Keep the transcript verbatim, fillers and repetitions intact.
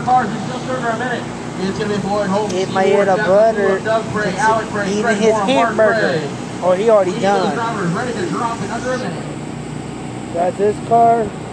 cars in just under a minute. It's going to be Floyd Holt. It may hit a butter eating his hamburger. Or he already done. Drivers ready to drop in under a minute. Got this car.